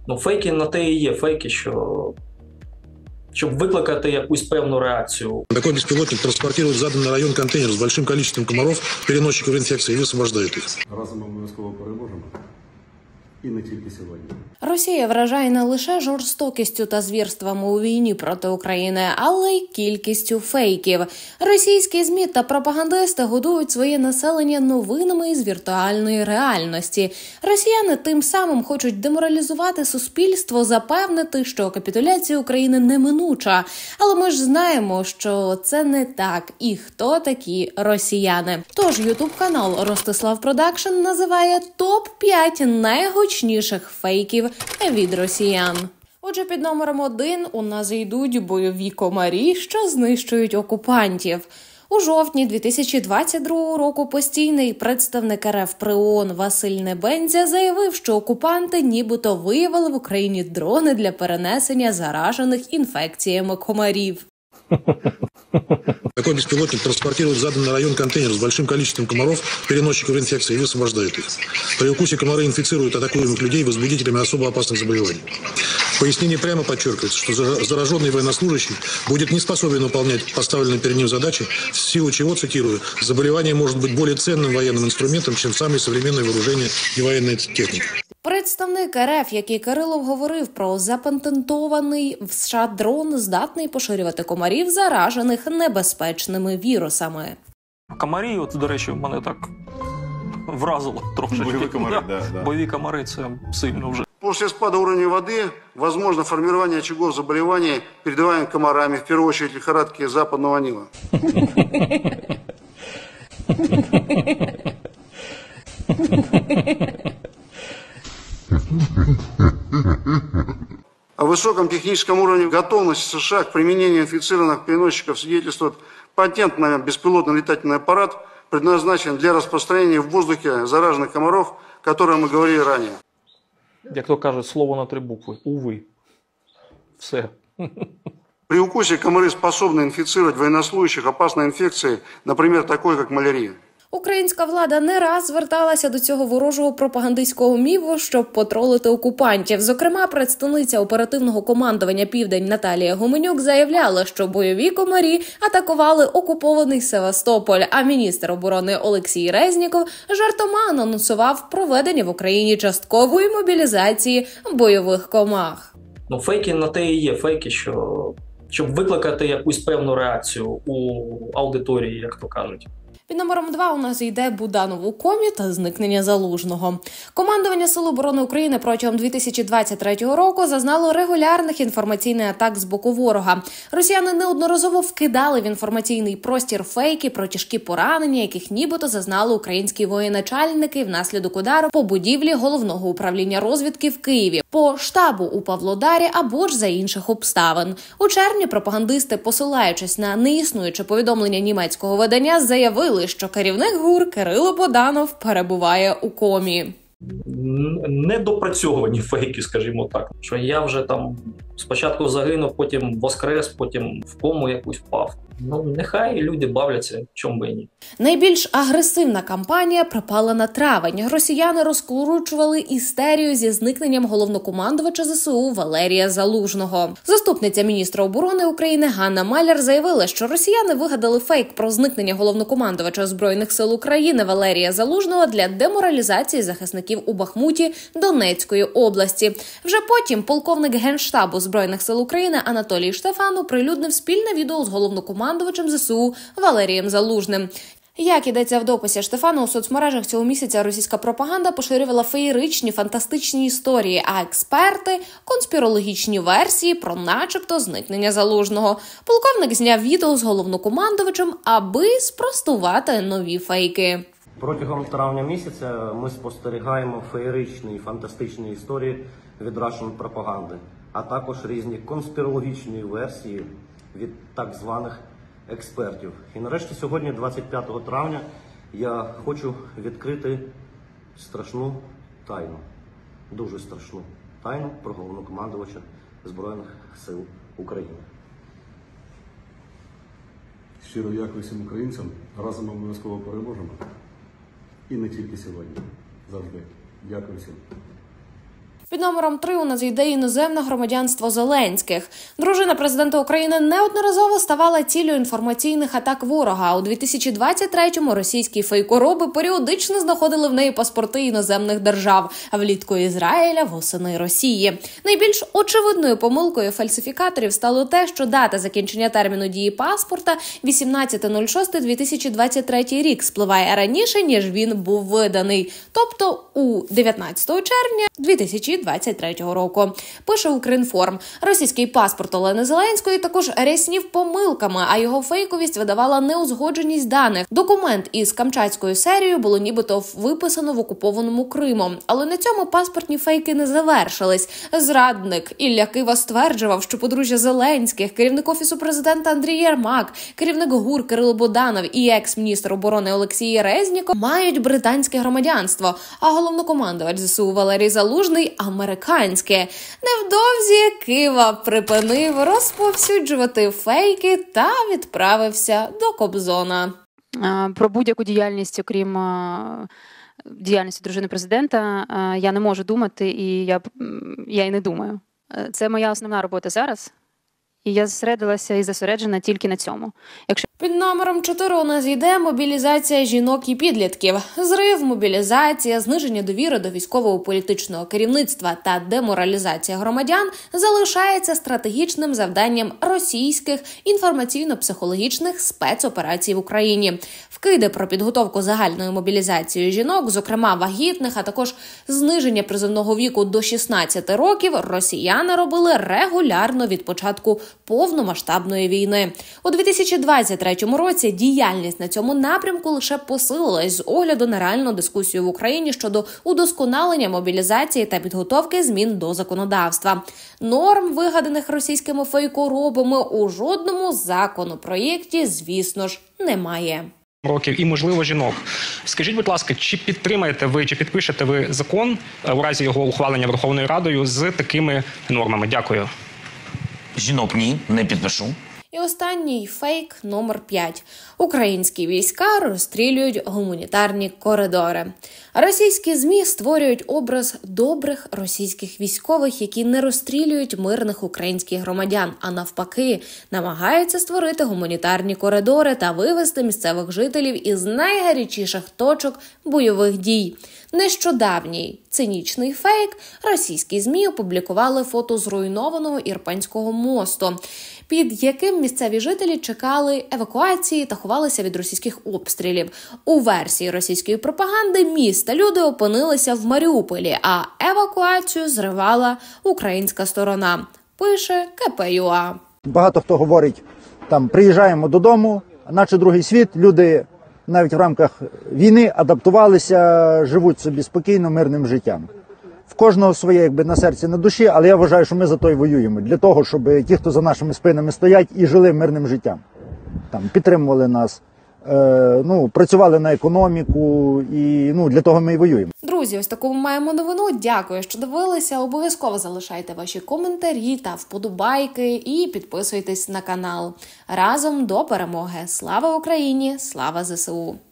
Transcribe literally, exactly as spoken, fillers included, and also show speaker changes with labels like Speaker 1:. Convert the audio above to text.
Speaker 1: Ну, фейки на те і є фейки, що щоб викликати якусь певну реакцію.
Speaker 2: Такой беспилотник транспортирует в заданный район контейнер с большим количеством комаров, переносчиков инфекции, и высвобождает их.
Speaker 3: Разом ми обов'язково переможемо. І не тільки сьогодні.
Speaker 4: Росія вражає не лише жорстокістю та звірствами у війні проти України, але й кількістю фейків. Російські ЗМІ та пропагандисти годують своє населення новинами із віртуальної реальності. Росіяни тим самим хочуть деморалізувати суспільство, запевнити, що капітуляція України неминуча. Але ми ж знаємо, що це не так. І хто такі росіяни? Тож ютуб-канал Ростислав Продакшн називає топ п'ять найгучніших фейків від росіян. Отже, під номером один у нас йдуть бойові комарі, що знищують окупантів. У жовтні дві тисячі двадцять другого року постійний представник РФ при ООН Василь Небензя заявив, що окупанти нібито виявили в Україні дрони для перенесення заражених інфекціями комарів.
Speaker 2: Такой беспилотник транспортирует в заданный район контейнер с большим количеством комаров, переносчиков инфекции, и высвобождает их. При укусе комары инфицируют атакуемых людей возбудителями особо опасных заболеваний. В пояснении прямо подчеркивается, что зараженный военнослужащий будет не способен выполнять поставленные перед ним задачи, в силу чего, цитирую, заболевание может быть более ценным военным инструментом, чем самые современные вооружения и военная техника.
Speaker 4: Представник РФ, який Кирилов говорив про запатентований в США дрон, здатний поширювати комарів, заражених небезпечними вірусами.
Speaker 1: Комарі, от, до речі, мене так вразило трошечки.
Speaker 3: Бойові комари, да, да.
Speaker 1: Бойові комари – це сильно вже.
Speaker 5: После спада уровня воды возможно формирование очагов заболеваний, передаваемых комарами, в первую очередь лихорадки западного Нила. О высоком техническом уровне готовности США к применению инфицированных переносчиков свидетельствует патент на беспилотный летательный аппарат, предназначен для распространения в воздухе зараженных комаров, о котором мы говорили ранее.
Speaker 1: Як то кажуть, слово на три букви. Уви. Все.
Speaker 5: При укусе комары способны инфицировать военнослужащих опасной инфекцией, например, такой, как малярия.
Speaker 4: Українська влада не раз зверталася до цього ворожого пропагандистського міфу, щоб потролити окупантів. Зокрема, представниця оперативного командування «Південь» Наталія Гуменюк заявляла, що бойові комарі атакували окупований Севастополь, а міністр оборони Олексій Резніков жартома анонсував проведення в Україні часткової мобілізації бойових комах.
Speaker 1: Ну, фейки на те і є фейки, що щоб викликати якусь певну реакцію у аудиторії, як то кажуть.
Speaker 4: Під номером два у нас йде Буданов у комі та зникнення Залужного. Командування Сил оборони України протягом дві тисячі двадцять третього року зазнало регулярних інформаційних атак з боку ворога. Росіяни неодноразово вкидали в інформаційний простір фейки про тяжкі поранення, яких нібито зазнали українські воєначальники внаслідок удару по будівлі Головного управління розвідки в Києві, по штабу у Павлодарі або ж за інших обставин. У червні пропагандисти, посилаючись на неіснуюче повідомлення німецького видання, заявили, що керівник ГУР Кирило Буданов перебуває у комі.
Speaker 1: Недопрацьовані фейки, скажімо так. Що я вже там спочатку загинув, потім воскрес, потім в кому якусь впав. Ну, нехай люди бавляться, чому би і ні.
Speaker 4: Найбільш агресивна кампанія припала на травень. Росіяни розкручували істерію зі зникненням головнокомандувача ЗСУ Валерія Залужного. Заступниця міністра оборони України Ганна Маляр заявила, що росіяни вигадали фейк про зникнення головнокомандувача Збройних сил України Валерія Залужного для деморалізації захисників у Бахмуті Донецької області. Вже потім полковник Генштабу Збройних сил України Анатолій Штефан оприлюднив спільне відео з головнокомандувачем командувачем ЗСУ Валерієм Залужним. Як ідеться в дописі Штефана, у соцмережах цього місяця російська пропаганда поширювала феєричні, фантастичні історії, а експерти – конспірологічні версії про начебто зникнення Залужного. Полковник зняв відео з головнокомандувачем, аби спростувати нові фейки.
Speaker 6: Протягом травня місяця ми спостерігаємо феєричні і фантастичні історії від Russian пропаганди, а також різні конспірологічні версії від так званих експертів. І нарешті сьогодні, двадцять п'ятого травня, я хочу відкрити страшну тайну, дуже страшну тайну про головнокомандувача Збройних сил України.
Speaker 3: Щиро дякую всім українцям. Разом ми обов'язково переможемо. І не тільки сьогодні. Завжди. Дякую всім.
Speaker 4: Під номером три у нас йде іноземне громадянство Зеленських. Дружина президента України неодноразово ставала ціллю інформаційних атак ворога. У дві тисячі двадцять третьому російські фейкороби періодично знаходили в неї паспорти іноземних держав, а влітку Ізраїля, восени Росії. Найбільш очевидною помилкою фальсифікаторів стало те, що дата закінчення терміну дії паспорта вісімнадцяте шосте дві тисячі двадцять третій рік спливає раніше, ніж він був виданий, тобто у дев'ятнадцятого червня дві тисячі двадцять третього року. Пише Укрінформ. Російський паспорт Олени Зеленської також ряснів помилками, а його фейковість видавала неузгодженість даних. Документ із камчатською серією було нібито виписано в окупованому Криму. Але на цьому паспортні фейки не завершились. Зрадник Ілля Кива стверджував, що подружжя Зеленських, керівник Офісу президента Андрій Єрмак, керівник ГУР Кирило Буданов і екс-міністр оборони Олексій Резніков мають британське громадянство, а головнокомандувач ЗСУ Валерій Залужний – американське. Невдовзі Кива припинив розповсюджувати фейки та відправився до Кобзона.
Speaker 7: Про будь-яку діяльність, окрім діяльності дружини президента, я не можу думати, і я, я і не думаю. Це моя основна робота зараз, і я зосередилася і зосереджена тільки на цьому. Якщо
Speaker 4: Під номером чотири у нас йде мобілізація жінок і підлітків. Зрив, мобілізація, зниження довіри до військового політичного керівництва та деморалізація громадян залишається стратегічним завданням російських інформаційно-психологічних спецоперацій в Україні. Вкиди про підготовку загальної мобілізації жінок, зокрема вагітних, а також зниження призовного віку до шістнадцяти років, росіяни робили регулярно від початку повномасштабної війни. У дві тисячі двадцять третьому році діяльність на цьому напрямку лише посилилась з огляду на реальну дискусію в Україні щодо удосконалення мобілізації та підготовки змін до законодавства. Норм, вигаданих російськими фейкоробами, у жодному законопроєкті, звісно ж, немає.
Speaker 8: Років і, можливо, жінок. Скажіть, будь ласка, чи підтримаєте ви, чи підпишете ви закон у разі його ухвалення Верховною Радою з такими нормами? Дякую.
Speaker 9: Жінок ні, не підпишу.
Speaker 4: І останній фейк номер п'ять. Українські війська розстрілюють гуманітарні коридори. Російські ЗМІ створюють образ добрих російських військових, які не розстрілюють мирних українських громадян, а навпаки, намагаються створити гуманітарні коридори та вивести місцевих жителів із найгарячіших точок бойових дій. Нещодавній цинічний фейк російські ЗМІ опублікували фото зруйнованого Ірпенського мосту, під яким місцеві жителі чекали евакуації та ховалися від російських обстрілів. У версії російської пропаганди міста люди опинилися в Маріуполі, а евакуацію зривала українська сторона, пише ка пе ю а.
Speaker 10: Багато хто говорить, там приїжджаємо додому, наче другий світ, люди навіть в рамках війни адаптувалися, живуть собі спокійно, мирним життям. В кожного своє якби на серці, на душі, але я вважаю, що ми за то й воюємо. Для того, щоб ті, хто за нашими спинами стоять, і жили мирним життям. Там, підтримували нас, е, ну, працювали на економіку, і ну, для того ми і воюємо.
Speaker 4: Друзі, ось таку маємо новину. Дякую, що дивилися. Обов'язково залишайте ваші коментарі та вподобайки і підписуйтесь на канал. Разом до перемоги. Слава Україні! Слава зе се у!